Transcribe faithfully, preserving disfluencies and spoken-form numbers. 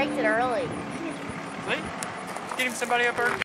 braked it early. See? Getting somebody up there.